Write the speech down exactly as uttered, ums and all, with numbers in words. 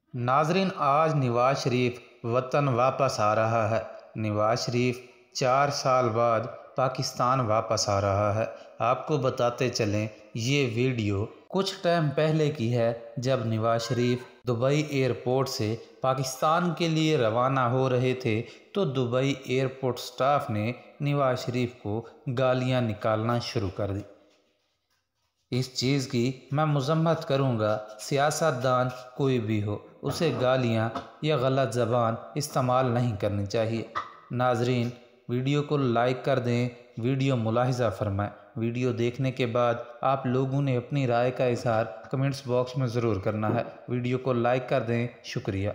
ناظرین، آج نواز شریف وطن واپس آ رہا ہے۔ نواز شریف چار سال بعد پاکستان واپس آ رہا ہے۔ آپ کو بتاتے چلیں، یہ ویڈیو کچھ ٹائم پہلے کی ہے، جب نواز شریف دبئی ایئرپورٹ سے پاکستان کے لیے روانہ ہو رہے تھے تو دبئی ایئرپورٹ سٹاف نے نواز شریف کو گالیاں نکالنا شروع کر دی۔ اس چیز کی میں مذمت کروں گا، سیاست دان کوئی بھی ہو، اسے گالیاں یا غلط زبان استعمال نہیں کرنی چاہیے۔ ناظرین، ویڈیو کو لائک کر دیں، ویڈیو ملاحظہ فرمائیں۔ ویڈیو دیکھنے کے بعد آپ لوگوں نے اپنی رائے کا اظہار کمنٹس باکس میں ضرور کرنا ہے۔ ویڈیو کو لائک کر دیں، شکریہ۔